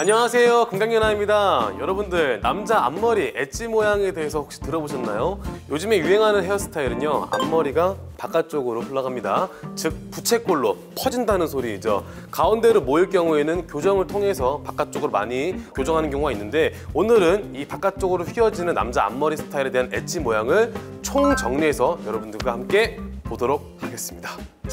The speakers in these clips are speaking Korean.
안녕하세요, 금강연아입니다. 여러분들, 남자 앞머리 엣지 모양에 대해서 혹시 들어보셨나요? 요즘에 유행하는 헤어스타일은요, 앞머리가 바깥쪽으로 흘러갑니다. 즉 부채꼴로 퍼진다는 소리이죠. 가운데로 모일 경우에는 교정을 통해서 바깥쪽으로 많이 교정하는 경우가 있는데, 오늘은 이 바깥쪽으로 휘어지는 남자 앞머리 스타일에 대한 엣지 모양을 총정리해서 여러분들과 함께 보도록 하겠습니다.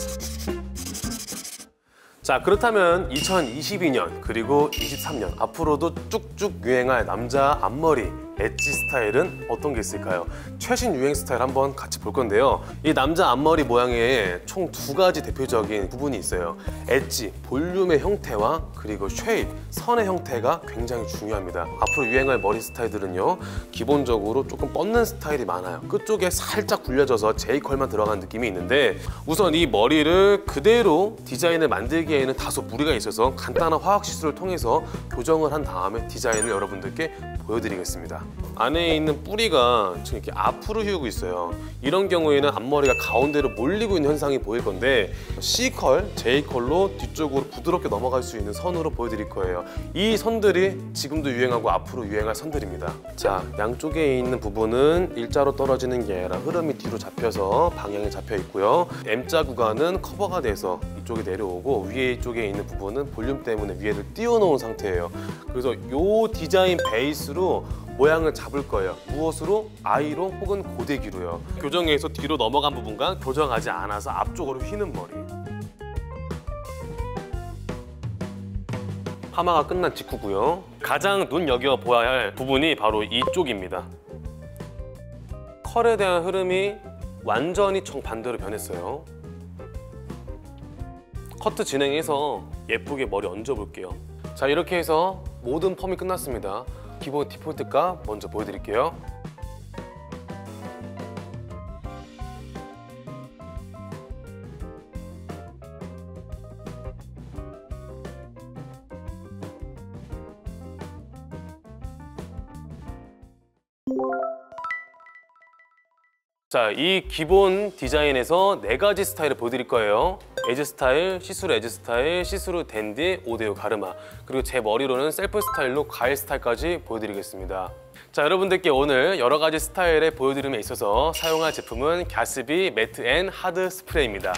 자, 그렇다면 2022년 그리고 23년 앞으로도 쭉쭉 유행할 남자 앞머리 엣지 스타일은 어떤 게 있을까요? 최신 유행 스타일 한번 같이 볼 건데요. 이 남자 앞머리 모양에 총 두 가지 대표적인 부분이 있어요. 엣지, 볼륨의 형태와 그리고 쉐입, 선의 형태가 굉장히 중요합니다. 앞으로 유행할 머리 스타일들은요, 기본적으로 조금 뻗는 스타일이 많아요. 끝쪽에 살짝 굴려져서 J컬만 들어간 느낌이 있는데, 우선 이 머리를 그대로 디자인을 만들기에는 다소 무리가 있어서 간단한 화학 시술을 통해서 교정을 한 다음에 디자인을 여러분들께 보여드리겠습니다. 안에 있는 뿌리가 지금 이렇게 앞으로 휘우고 있어요. 이런 경우에는 앞머리가 가운데로 몰리고 있는 현상이 보일 건데, C컬, J컬로 뒤쪽으로 부드럽게 넘어갈 수 있는 선으로 보여드릴 거예요. 이 선들이 지금도 유행하고 앞으로 유행할 선들입니다. 자, 양쪽에 있는 부분은 일자로 떨어지는 게 아니라 흐름이 뒤로 잡혀서 방향이 잡혀 있고요. M자 구간은 커버가 돼서 이쪽에 내려오고, 위에 쪽에 있는 부분은 볼륨 때문에 위에를 띄워놓은 상태예요. 그래서 이 디자인 베이스로 모양을 잡을 거예요. 무엇으로? I로 혹은 고데기로요. 교정에서 뒤로 넘어간 부분과 교정하지 않아서 앞쪽으로 휘는 머리. 파마가 끝난 직후고요. 가장 눈여겨보아야 할 부분이 바로 이쪽입니다. 컬에 대한 흐름이 완전히 정반대로 변했어요. 커트 진행해서 예쁘게 머리 얹어볼게요. 자, 이렇게 해서 모든 펌이 끝났습니다. 기본 디폴트 값 먼저 보여드릴게요. 자, 이 기본 디자인에서 4가지 스타일을 보여드릴 거예요. 에즈 스타일, 시스루 에즈 스타일, 시스루 댄디, 오데오 가르마, 그리고 제 머리로는 셀프 스타일로 과일 스타일까지 보여드리겠습니다. 자, 여러분들께 오늘 여러 가지 스타일의 보여드림에 있어서 사용할 제품은 갸스비 매트 앤 하드 스프레이입니다.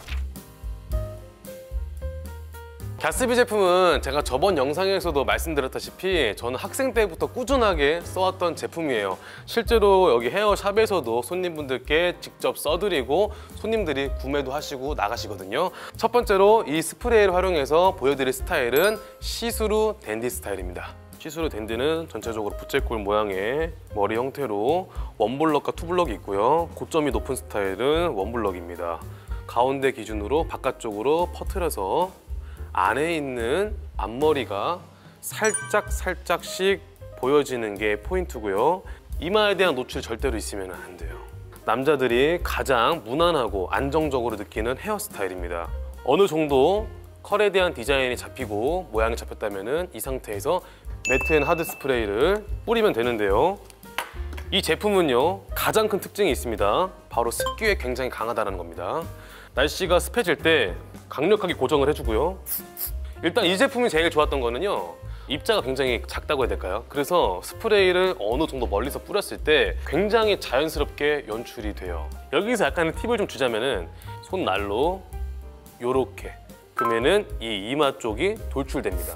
갸스비 제품은 제가 저번 영상에서도 말씀드렸다시피 저는 학생 때부터 꾸준하게 써왔던 제품이에요. 실제로 여기 헤어샵에서도 손님분들께 직접 써드리고 손님들이 구매도 하시고 나가시거든요. 첫 번째로 이 스프레이를 활용해서 보여드릴 스타일은 시스루 댄디 스타일입니다. 시스루 댄디는 전체적으로 부채꼴 모양의 머리 형태로 원블럭과 투블럭이 있고요. 고점이 높은 스타일은 원블럭입니다. 가운데 기준으로 바깥쪽으로 퍼트려서 안에 있는 앞머리가 살짝씩 보여지는 게 포인트고요. 이마에 대한 노출이 절대로 있으면 안 돼요. 남자들이 가장 무난하고 안정적으로 느끼는 헤어스타일입니다. 어느 정도 컬에 대한 디자인이 잡히고 모양이 잡혔다면 이 상태에서 매트 앤 하드 스프레이를 뿌리면 되는데요. 이 제품은요, 가장 큰 특징이 있습니다. 바로 습기에 굉장히 강하다는 겁니다. 날씨가 습해질 때 강력하게 고정을 해주고요. 일단 이 제품이 제일 좋았던 거는요, 입자가 굉장히 작다고 해야 될까요? 그래서 스프레이를 어느 정도 멀리서 뿌렸을 때 굉장히 자연스럽게 연출이 돼요. 여기서 약간의 팁을 좀 주자면은 손날로 요렇게 그러면은 이 이마 쪽이 돌출됩니다.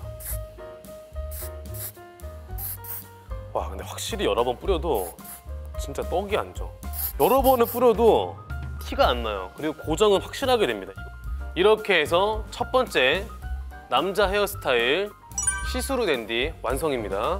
와, 근데 확실히 여러 번 뿌려도 진짜 떡이 안 져. 여러 번을 뿌려도 티가 안 나요. 그리고 고정은 확실하게 됩니다. 이렇게 해서 첫 번째 남자 헤어스타일 시스루 댄디 완성입니다.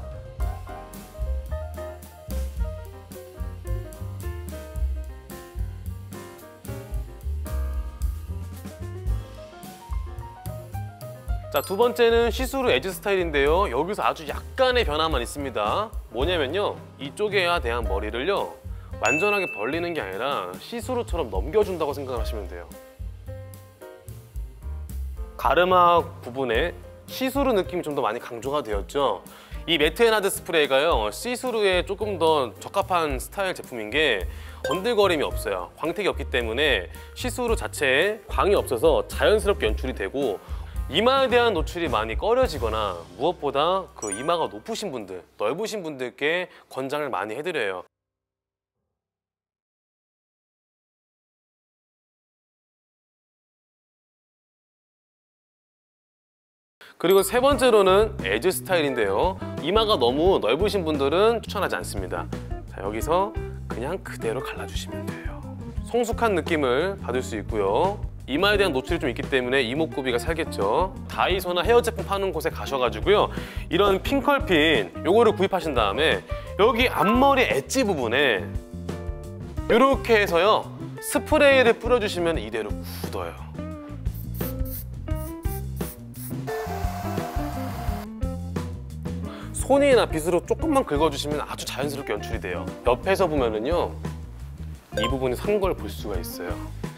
자, 두 번째는 시스루 에즈 스타일인데요. 여기서 아주 약간의 변화만 있습니다. 뭐냐면요, 이쪽에 대한 머리를요, 완전하게 벌리는 게 아니라 시스루처럼 넘겨준다고 생각을 하시면 돼요. 가르마 부분에 시스루 느낌이 좀 더 많이 강조가 되었죠. 이 매트 앤 하드 스프레이가요, 시스루에 조금 더 적합한 스타일 제품인 게 번들거림이 없어요. 광택이 없기 때문에 시스루 자체에 광이 없어서 자연스럽게 연출이 되고, 이마에 대한 노출이 많이 꺼려지거나 무엇보다 그 이마가 높으신 분들, 넓으신 분들께 권장을 많이 해드려요. 그리고 세 번째로는 에즈 스타일인데요. 이마가 너무 넓으신 분들은 추천하지 않습니다. 자, 여기서 그냥 그대로 갈라주시면 돼요. 성숙한 느낌을 받을 수 있고요. 이마에 대한 노출이 좀 있기 때문에 이목구비가 살겠죠. 다이소나 헤어 제품 파는 곳에 가셔가지고요, 이런 핑컬핀 요거를 구입하신 다음에 여기 앞머리 엣지 부분에 이렇게 해서요 스프레이를 뿌려주시면 이대로 굳어요. 손이나 빗으로 조금만 긁어주시면 아주 자연스럽게 연출이 돼요. 옆에서 보면은요, 이 부분이 산 걸 볼 수가 있어요.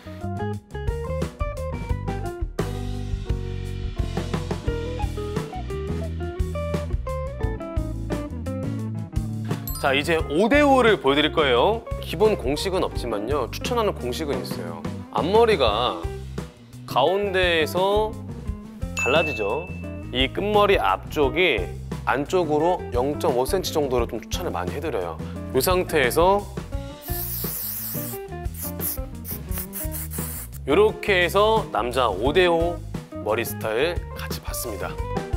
자, 이제 5대5를 보여드릴 거예요. 기본 공식은 없지만요, 추천하는 공식은 있어요. 앞머리가 가운데에서 갈라지죠. 이 끝머리 앞쪽이 안쪽으로 0.5cm 정도로 좀 추천을 많이 해드려요. 이 상태에서 이렇게 해서 남자 5대5 머리 스타일 같이 봤습니다.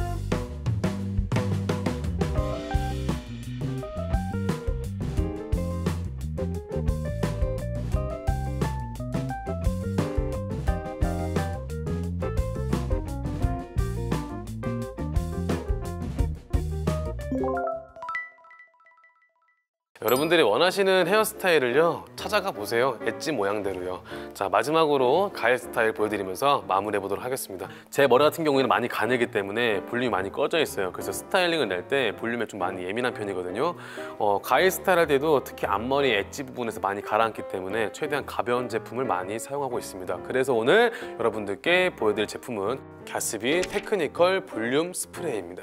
여러분들이 원하시는 헤어스타일을요 찾아가 보세요. 엣지 모양대로요. 자, 마지막으로 가일 스타일 보여드리면서 마무리해 보도록 하겠습니다. 제 머리 같은 경우에는 많이 가늘기 때문에 볼륨이 많이 꺼져 있어요. 그래서 스타일링을 낼 때 볼륨에 좀 많이 예민한 편이거든요. 가일 스타일 할 때도 특히 앞머리 엣지 부분에서 많이 가라앉기 때문에 최대한 가벼운 제품을 많이 사용하고 있습니다. 그래서 오늘 여러분들께 보여드릴 제품은 갸스비 테크니컬 볼륨 스프레이입니다.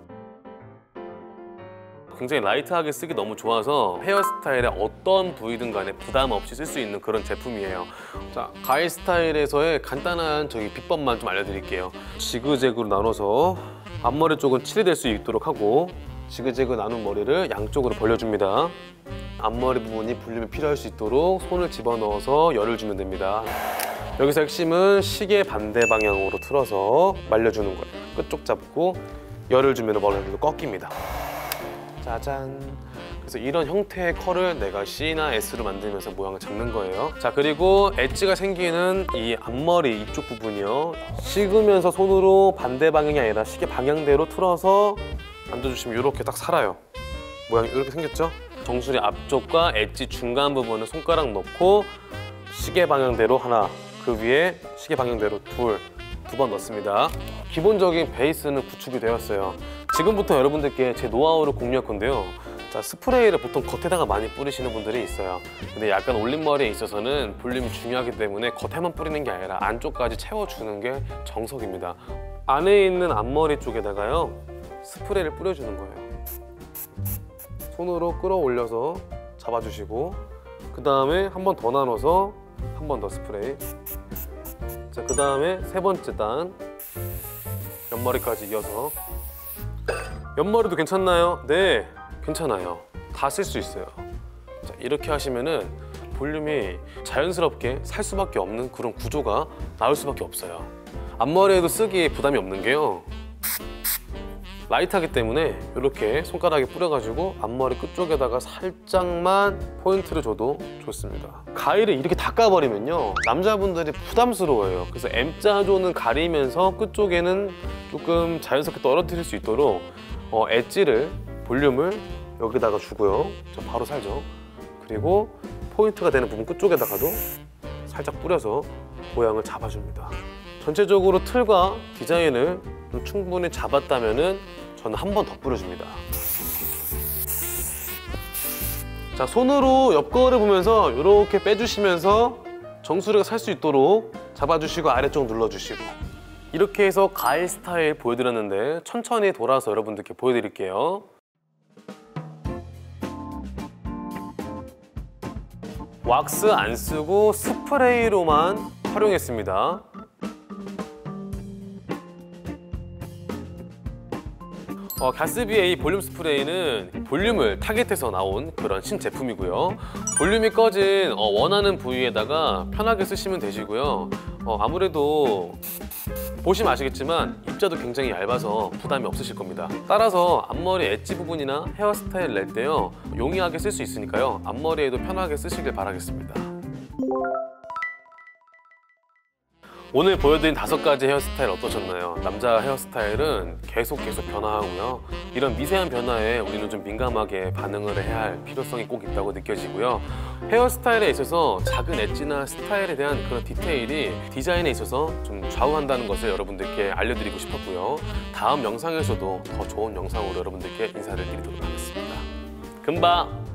굉장히 라이트하게 쓰기 너무 좋아서 헤어스타일의 어떤 부위든 간에 부담 없이 쓸 수 있는 그런 제품이에요. 자, 가일 스타일에서의 간단한 비법만 좀 알려드릴게요. 지그재그로 나눠서 앞머리 쪽은 칠이 수 있도록 하고, 지그재그 나눈 머리를 양쪽으로 벌려줍니다. 앞머리 부분이 볼륨이 필요할 수 있도록 손을 집어넣어서 열을 주면 됩니다. 여기서 핵심은 시계 반대 방향으로 틀어서 말려주는 거예요. 끝쪽 잡고 열을 주면 머리가 꺾입니다. 짜잔. 그래서 이런 형태의 컬을 내가 C나 S로 만들면서 모양을 잡는 거예요. 자, 그리고 엣지가 생기는 이 앞머리 이쪽 부분이요, 식으면서 손으로 반대 방향이 아니라 시계 방향대로 틀어서 만져주시면 이렇게 딱 살아요. 모양이 이렇게 생겼죠? 정수리 앞쪽과 엣지 중간 부분을 손가락 넣고 시계 방향대로 하나, 그 위에 시계 방향대로 두 번 넣습니다. 기본적인 베이스는 구축이 되었어요. 지금부터 여러분들께 제 노하우를 공유할 건데요. 자, 스프레이를 보통 겉에다가 많이 뿌리시는 분들이 있어요. 근데 약간 올림머리에 있어서는 볼륨이 중요하기 때문에 겉에만 뿌리는 게 아니라 안쪽까지 채워주는 게 정석입니다. 안에 있는 앞머리 쪽에다가요 스프레이를 뿌려주는 거예요. 손으로 끌어올려서 잡아주시고, 그 다음에 한 번 더 나눠서 한 번 더 스프레이. 자, 그 다음에 세 번째 단 옆머리까지 이어서. 옆머리도 괜찮나요? 네, 괜찮아요. 다 쓸 수 있어요. 자, 이렇게 하시면은 볼륨이 자연스럽게 살 수밖에 없는 그런 구조가 나올 수밖에 없어요. 앞머리에도 쓰기에 부담이 없는 게요, 라이트하기 때문에 이렇게 손가락에 뿌려가지고 앞머리 끝쪽에다가 살짝만 포인트를 줘도 좋습니다. 가위를 이렇게 닦아버리면요 남자분들이 부담스러워요. 그래서 M자존은 가리면서 끝쪽에는 조금 자연스럽게 떨어뜨릴 수 있도록 엣지를, 볼륨을 여기다가 주고요. 저 바로 살죠. 그리고 포인트가 되는 부분 끝쪽에다가도 살짝 뿌려서 모양을 잡아줍니다. 전체적으로 틀과 디자인을 좀 충분히 잡았다면은 저는 한 번 더 뿌려줍니다. 자, 손으로 옆거울을 보면서 이렇게 빼주시면서 정수리가 살 수 있도록 잡아주시고 아래쪽 눌러주시고, 이렇게 해서 가일 스타일 보여드렸는데 천천히 돌아서 여러분들께 보여드릴게요. 왁스 안 쓰고 스프레이로만 활용했습니다. 가스비 볼륨 스프레이는 볼륨을 타겟해서 나온 그런 신제품이고요. 볼륨이 꺼진 원하는 부위에다가 편하게 쓰시면 되시고요. 아무래도 보시면 아시겠지만 입자도 굉장히 얇아서 부담이 없으실 겁니다. 따라서 앞머리 엣지 부분이나 헤어스타일 낼 때요 용이하게 쓸 수 있으니까요 앞머리에도 편하게 쓰시길 바라겠습니다. 오늘 보여드린 5가지 헤어스타일 어떠셨나요? 남자 헤어스타일은 계속 변화하고요. 이런 미세한 변화에 우리는 좀 민감하게 반응을 해야 할 필요성이 꼭 있다고 느껴지고요. 헤어스타일에 있어서 작은 엣지나 스타일에 대한 그런 디테일이 디자인에 있어서 좀 좌우한다는 것을 여러분들께 알려드리고 싶었고요. 다음 영상에서도 더 좋은 영상으로 여러분들께 인사를 드리도록 하겠습니다. 금방!